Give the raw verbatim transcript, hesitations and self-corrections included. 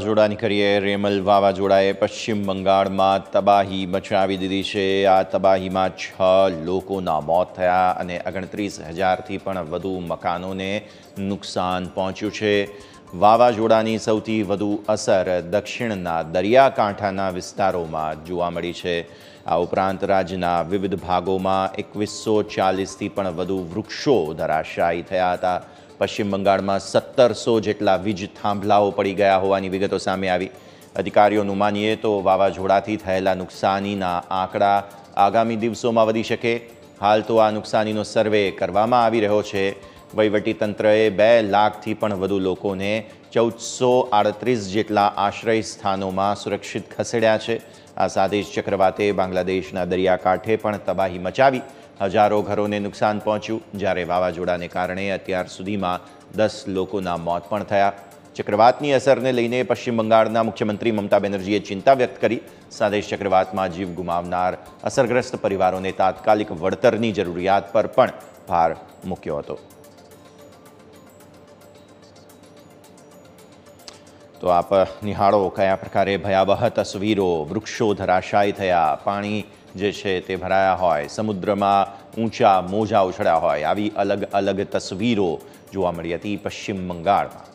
વાવાઝોડાની કરીએ રેમલ વાવાઝોડાએ પશ્ચિમ બંગાળમાં તબાહી મચાવી દીધી છે। આ તબાહીમાં છ લોકોના મોત થયા અને ઓગણત્રીસ હજારથી પણ વધુ મકાનોને નુકસાન પહોંચ્યું છે। વાવાઝોડાની સૌથી વધુ અસર દક્ષિણના દરિયાકાંઠાના વિસ્તારોમાં જોવા મળી છે। આ ઉપરાંત રાજ્યના વિવિધ ભાગોમાં એકવીસો ચાલીસથી પણ વધુ વૃક્ષો ધરાશાયી થયા હતા। પશ્ચિમ બંગાળમાં સત્તરસો જેટલા વીજ થાંભલાઓ પડી ગયા હોવાની વિગતો સામે આવી। અધિકારીઓનું માનીએ તો વાવાઝોડાથી થયેલા નુકસાનીના આંકડા આગામી દિવસોમાં વધી શકે। હાલ તો આ નુકસાનીનો સર્વે કરવામાં આવી રહ્યો છે। વહીવટીતંત્રએ બે લાખથી પણ વધુ લોકોને ચૌદસો આડત્રીસ જેટલા આશ્રય સ્થાનોમાં સુરક્ષિત ખસેડ્યા છે। આ સાથે જ ચક્રવાતે બાંગ્લાદેશના દરિયાકાંઠે પણ તબાહી મચાવી હજારો ઘરોને નુકસાન પહોંચ્યું, જ્યારે વાવાઝોડાને કારણે અત્યાર સુધીમાં દસ લોકોના મોત પણ થયા। ચક્રવાતની અસરને લઈને પશ્ચિમ બંગાળના મુખ્યમંત્રી મમતા બેનર્જીએ ચિંતા વ્યક્ત કરી। સાથે જ ચક્રવાતમાં જીવ ગુમાવનાર અસરગ્રસ્ત પરિવારોને તાત્કાલિક વળતરની જરૂરિયાત પર પણ ભાર મૂક્યો હતો। તો આપ નિહાળો કયા પ્રકારે ભયાવહ તસવીરો, વૃક્ષો ધરાશાયી થયા, પાણી જે છે તે ભરાયા હોય, સમુદ્રમાં ઊંચા મોજા ઉછળ્યા હોય, આવી અલગ અલગ તસવીરો જોવા મળી હતી પશ્ચિમ બંગાળમાં।